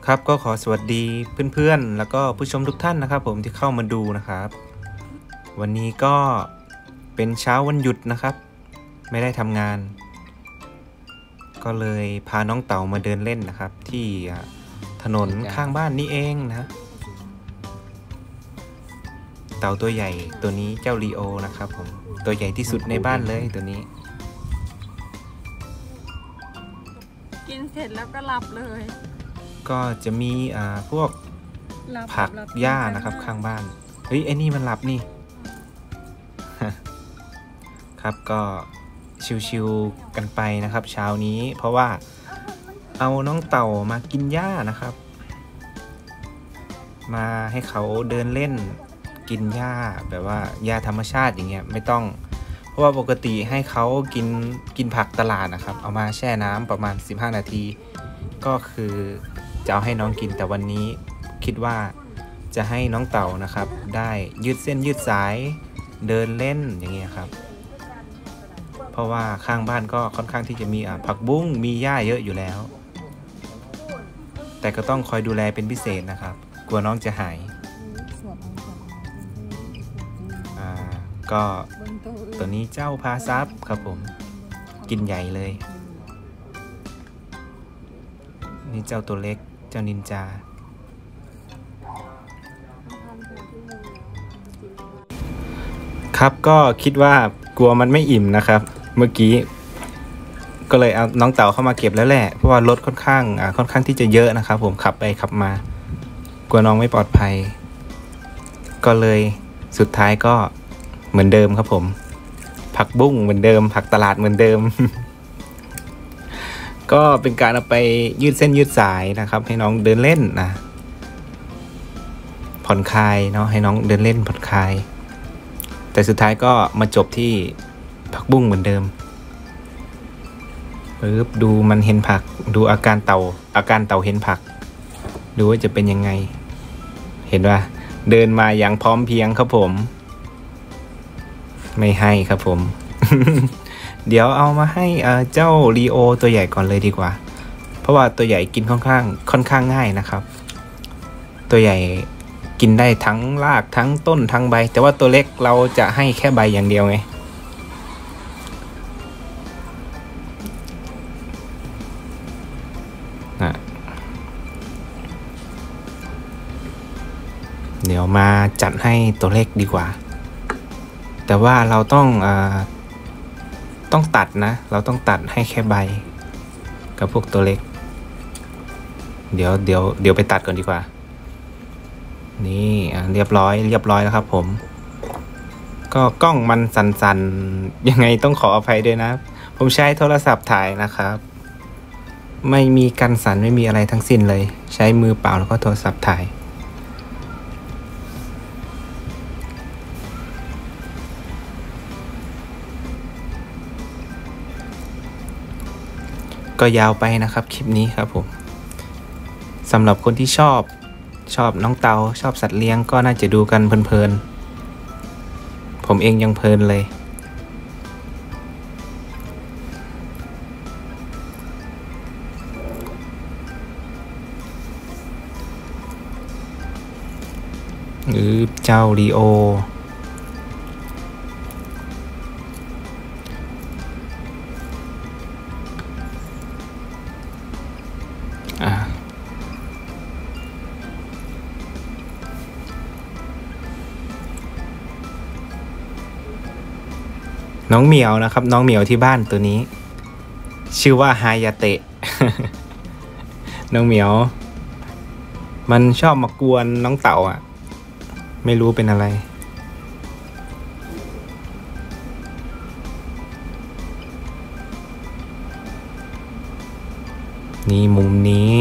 ครับก็ขอสวัสดีเพื่อนๆแล้วก็ผู้ชมทุกท่านนะครับผมที่เข้ามาดูนะครับวันนี้ก็เป็นเช้าวันหยุดนะครับไม่ได้ทำงานก็เลยพาน้องเต่ามาเดินเล่นนะครับที่ถนนข้างบ้านนี่เองนะเต่าตัวใหญ่ตัวนี้เจ้าลีโอนะครับผมตัวใหญ่ที่สุดในบ้านเลยตัวนี้กินเสร็จแล้วก็หลับเลยก็จะมีพวกผักหญ้านะครับข้างบ้านเฮ้ยไอ้นี่มันหลับนี่ ครับก็ชิวๆกันไปนะครับเช้านี้เพราะว่าเอาน้องเต่ามากินหญ้านะครับมาให้เขาเดินเล่นกินหญ้าแบบว่าหญ้าธรรมชาติอย่างเงี้ยไม่ต้องเพราะว่าปกติให้เขากินผักตลาดนะครับเอามาแช่น้ำประมาณ15นาทีก็คือจะเอาให้น้องกินแต่วันนี้คิดว่าจะให้น้องเต่านะครับได้ยืดเส้นยืดสายเดินเล่นอย่างเงี้ยครับเพราะว่าข้างบ้านก็ค่อนข้างที่จะมีผักบุ้งมีหญ้าเยอะอยู่แล้วแต่ก็ต้องคอยดูแลเป็นพิเศษนะครับกลัวน้องจะหายก็ตัวนี้เจ้าพาซับครับผมกินใหญ่เลยนี่เจ้าตัวเล็กเจ้านินจาครับก็คิดว่ากลัวมันไม่อิ่มนะครับเมื่อกี้ก็เลยเอาน้องเต่าเข้ามาเก็บแล้วแหละเพราะว่ารถค่อนข้างที่จะเยอะนะครับผมขับไปขับมากลัวน้องไม่ปลอดภัยก็เลยสุดท้ายก็เหมือนเดิมครับผมผักบุ้งเหมือนเดิมผักตลาดเหมือนเดิม ก็เป็นการเอาไปยืดเส้นยืดสายนะครับให้น้องเดินเล่นนะผ่อนคลายเนาะให้น้องเดินเล่นผ่อนคลายแต่สุดท้ายก็มาจบที่ผักบุ้งเหมือนเดิมดูมันเห็นผักดูอาการเต่าเห็นผักดูว่าจะเป็นยังไงเห็นว่าเดินมาอย่างพร้อมเพรียงครับผมไม่ให้ครับผม เดี๋ยวเอามาให้เจ้าลีโอตัวใหญ่ก่อนเลยดีกว่าเพราะว่าตัวใหญ่กินค่อนข้างง่ายนะครับตัวใหญ่กินได้ทั้งรากทั้งต้นทั้งใบแต่ว่าตัวเล็กเราจะให้แค่ใบอย่างเดียวไงเดี๋ยวมาจัดให้ตัวเล็กดีกว่าแต่ว่าเราต้องตัดนะเราต้องตัดให้แค่ใบกับพวกตัวเล็กเดี๋ยวไปตัดก่อนดีกว่านี่เรียบร้อยแล้วครับผมก็กล้องมันสั่นๆยังไงต้องขออภัยด้วยนะผมใช้โทรศัพท์ถ่ายนะครับไม่มีกันสั่นไม่มีอะไรทั้งสิ้นเลยใช้มือเปล่าแล้วก็โทรศัพท์ถ่ายก็ยาวไปนะครับคลิปนี้ครับผมสำหรับคนที่ชอบน้องเตาชอบสัตว์เลี้ยงก็น่าจะดูกันเพลินๆผมเองยังเพลินเลยเจ้าลีโอน้องเหมียวนะครับน้องเหมียวที่บ้านตัวนี้ชื่อว่าฮายาเตะ น้องเหมียวมันชอบมากวนน้องเต่าไม่รู้เป็นอะไรนี่มุมนี้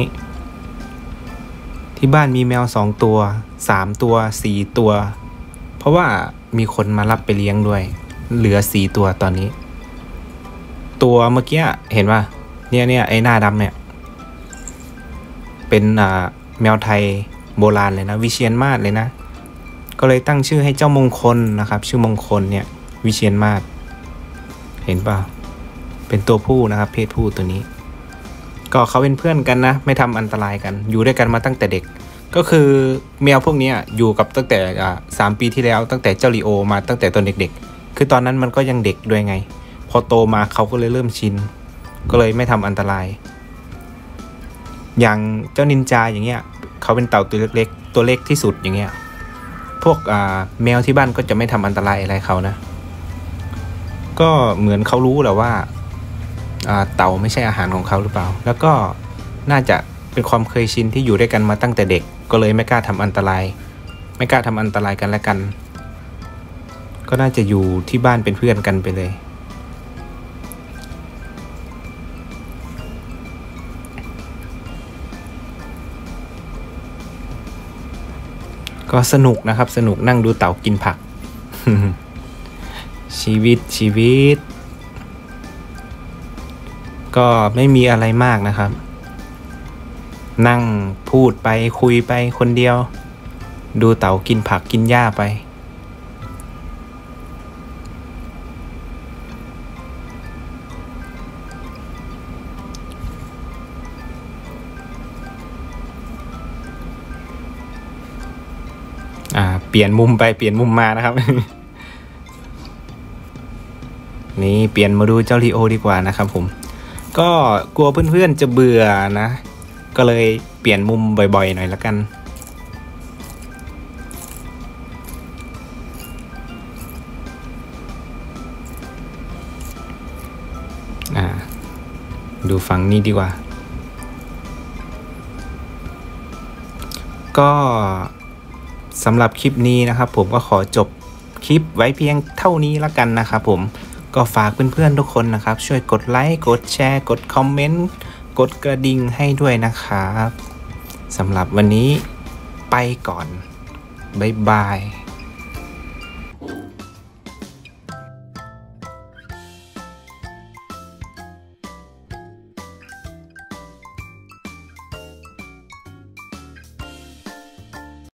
ที่บ้านมีแมว2ตัว3ตัว4ตัวเพราะว่ามีคนมารับไปเลี้ยงด้วยเหลือ4ตัวตอนนี้ตัวเมื่อกี้เห็นป่ะเนี่ยไอ้หน้าดำเนี่ยเป็นแมวไทยโบราณเลยนะวิเชียรมาศเลยนะก็เลยตั้งชื่อให้เจ้ามงคลนะครับชื่อมงคลเนี่ยวิเชียรมาศเห็นป่ะเป็นตัวผู้นะครับเพศผู้ตัวนี้ก็เขาเป็นเพื่อนกันนะไม่ทำอันตรายกันอยู่ด้วยกันมาตั้งแต่เด็กก็คือแมวพวกนี้อยู่กับตั้งแต่3 ปีที่แล้วตั้งแต่เจ้าลีโอมาตั้งแต่ตอนเด็กๆคือตอนนั้นมันก็ยังเด็กด้วยไงพอโตมาเขาก็เลยเริ่มชินก็เลยไม่ทำอันตรายอย่างเจ้านินจาอย่างเงี้ยเขาเป็นเต่าตัวเล็กๆตัวเล็กที่สุดอย่างเงี้ยพวกแมวที่บ้านก็จะไม่ทำอันตรายอะไรเขานะก็เหมือนเขารู้แหละว่าเต่าไม่ใช่อาหารของเขาหรือเปล่าแล้วก็น่าจะเป็นความเคยชินที่อยู่ด้วยกันมาตั้งแต่เด็กก็เลยไม่กล้าทำอันตรายกันและกันก็น่าจะอยู่ที่บ้านเป็นเพื่อนกันไปเลยก็สนุกนะครับสนุกนั่งดูเต่ากินผัก ชีวิตก็ไม่มีอะไรมากนะครับนั่งพูดไปคุยไปคนเดียวดูเต่ากินผักกินหญ้าไปเปลี่ยนมุมไปเปลี่ยนมุมมานะครับ นี่เปลี่ยนมาดูเจ้าลีโอดีกว่านะครับผมก็กลัวเพื่อนๆจะเบื่อนะก็เลยเปลี่ยนมุมบ่อยๆหน่อยละกันดูฝั่งนี้ดีกว่าก็สำหรับคลิปนี้นะครับผมก็ขอจบคลิปไว้เพียงเท่านี้ละกันนะครับผมก็ฝากเพื่อนๆทุกคนนะครับช่วยกดไลค์กดแชร์กดคอมเมนต์กดกระดิ่งให้ด้วยนะครับสำหรับวันนี้ไปก่อนบ๊ายบาย